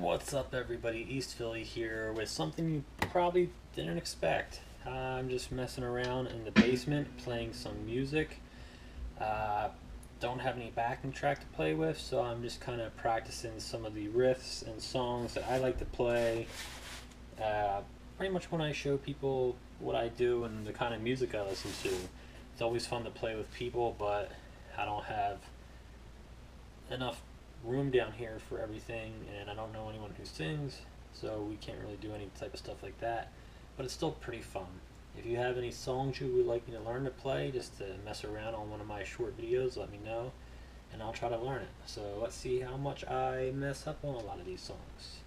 What's up, everybody? East Philly here with something you probably didn't expect. I'm just messing around in the basement playing some music. Don't have any backing track to play with, so I'm just kind of practicing some of the riffs and songs that I like to play. Pretty much when I show people what I do and the kind of music I listen to. It's always fun to play with people, but I don't have enough room down here for everything, and I don't know anyone who sings, so we can't really do any type of stuff like that, but it's still pretty fun. If you have any songs you would like me to learn to play, just to mess around on one of my short videos, let me know and I'll try to learn it. So let's see how much I mess up on a lot of these songs.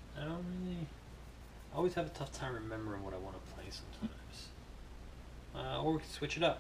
I always have a tough time remembering what I want to play sometimes. or we can switch it up.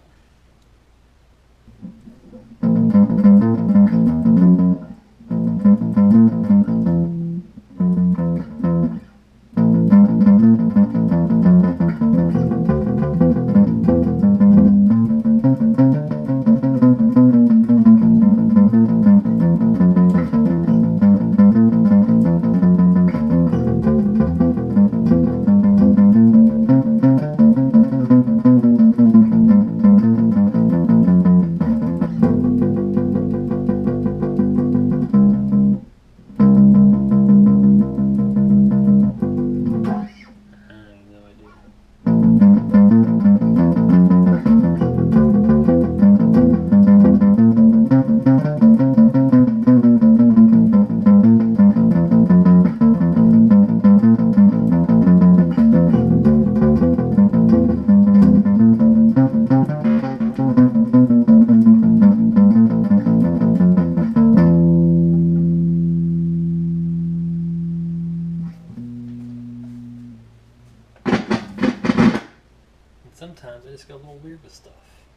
Sometimes I just get a little weird with stuff.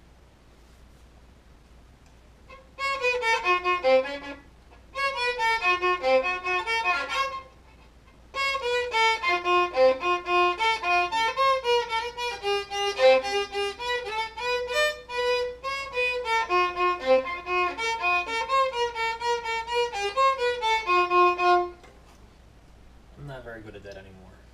I'm not very good at that anymore.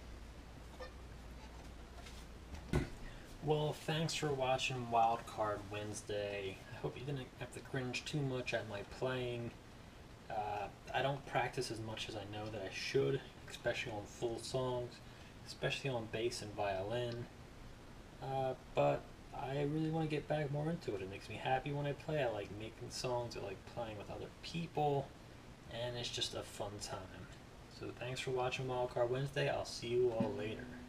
Well, thanks for watching Wildcard Wednesday. I hope you didn't have to cringe too much at my playing. I don't practice as much as I know that I should, especially on full songs, especially on bass and violin. But I really want to get back more into it. It makes me happy when I play. I like making songs, I like playing with other people, and it's just a fun time. So thanks for watching Wildcard Wednesday. I'll see you all later.